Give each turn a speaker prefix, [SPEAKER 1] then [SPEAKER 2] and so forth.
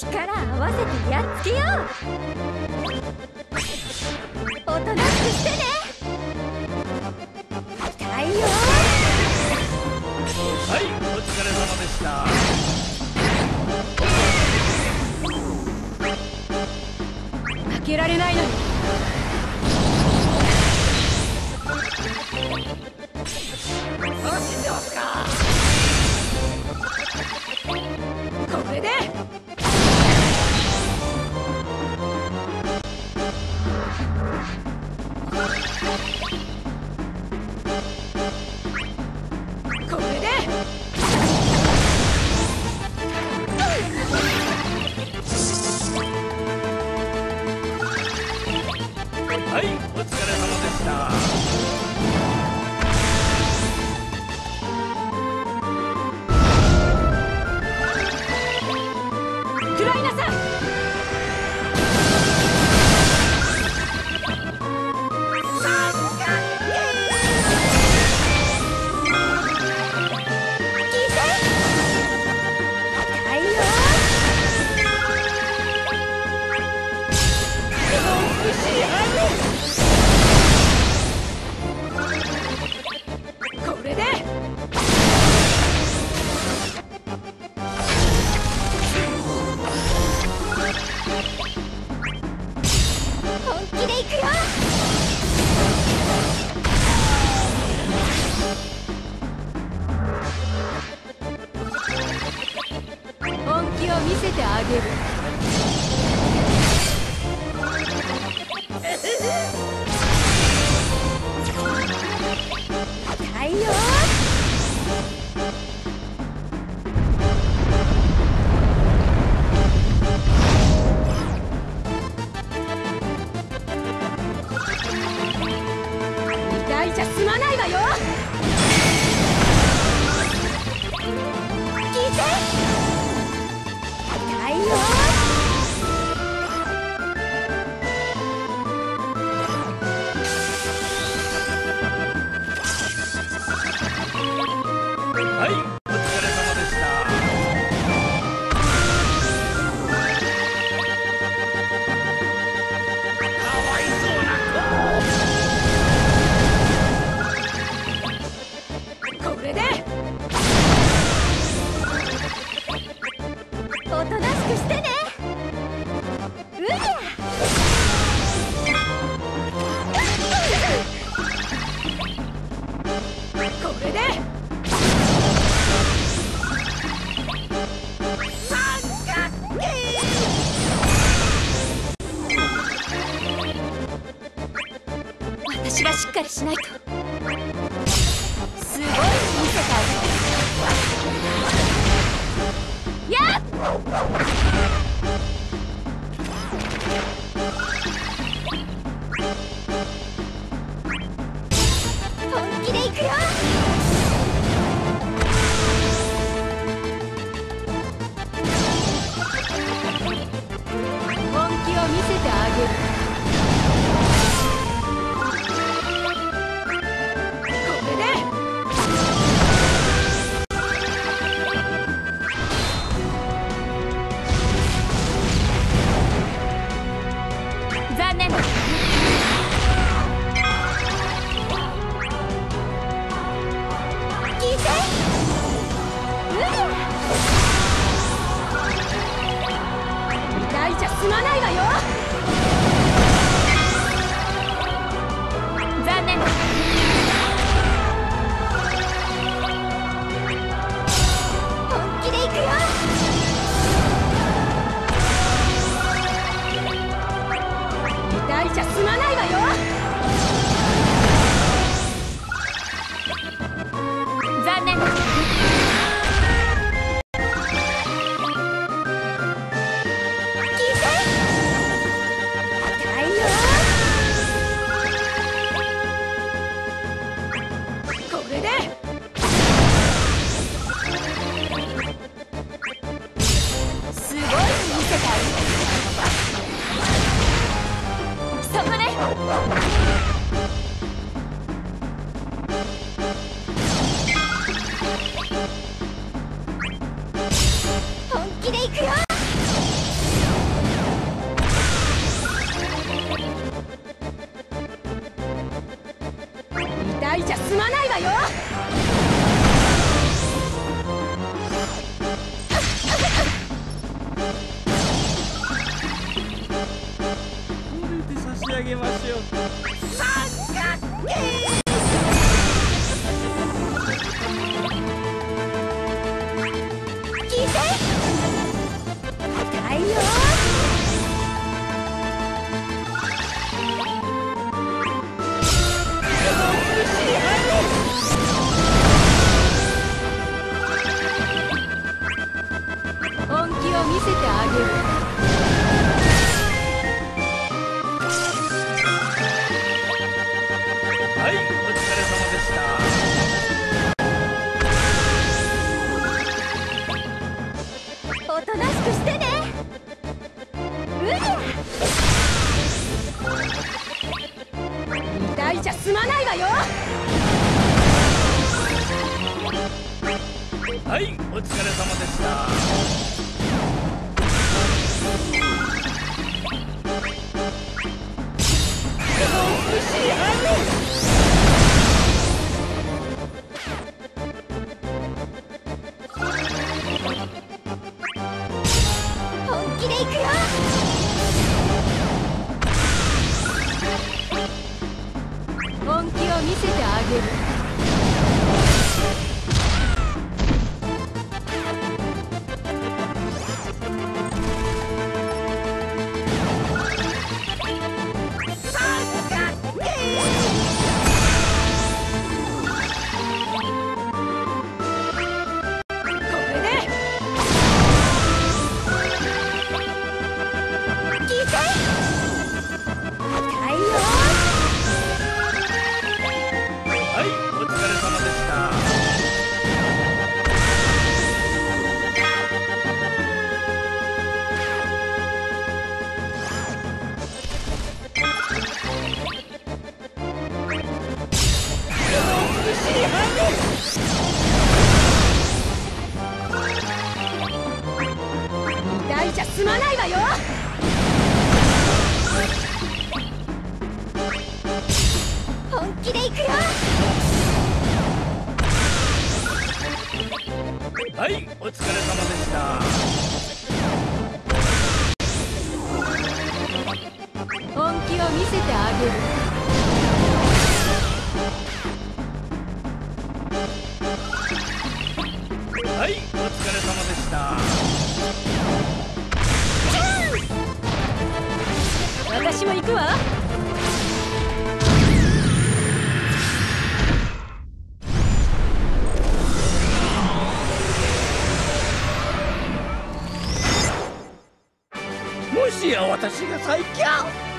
[SPEAKER 1] 力合わせてやっつけよう。おとなしくしてね。太陽。
[SPEAKER 2] はい、お疲れ様でした。
[SPEAKER 1] 負けられないのに。
[SPEAKER 2] 楽しんでますか。
[SPEAKER 1] これでこれで
[SPEAKER 2] はい、お疲れ様でした。
[SPEAKER 1] 見せてあげる。太陽。2回じゃ済まないわよ。聞いて。
[SPEAKER 2] はい、お疲れ様でした。かわいそうな
[SPEAKER 1] 子。これでおとなしくしてね。うりゃ。これで私がしっかりしないと。すごい見せたい。やっ。本気でいくよ。本気を見せてあげる。残念だ。聞いて。うりゃ。2回じゃ済まないわよ。残念だ。本気でいくよ。2回じゃ済まないわよ。残念だ。聞いて。太陽。これですごい見せたい。そこね。本気でいくよ。 体じゃ済まないわよ。
[SPEAKER 2] これで差し上げましょう。
[SPEAKER 1] 三角形。聞いて。痛いよ。本気を見せてあげる。
[SPEAKER 2] はい、お疲れ様でした。
[SPEAKER 1] おとなしくしてね。うりゃ。痛いじゃ済まないわよ。
[SPEAKER 2] はい、お疲れ様でした。
[SPEAKER 1] 本気でいくよ。本気を見せてあげる。
[SPEAKER 2] はい、お疲れ様でした。
[SPEAKER 1] 痛いじゃ済まないわよ。本気でいくよ。
[SPEAKER 2] はい、お疲れ様でした。
[SPEAKER 1] 本気を見せてあげる。
[SPEAKER 2] はい、お疲れ様でした。
[SPEAKER 1] 私も行くわ。
[SPEAKER 2] もしや私が最強。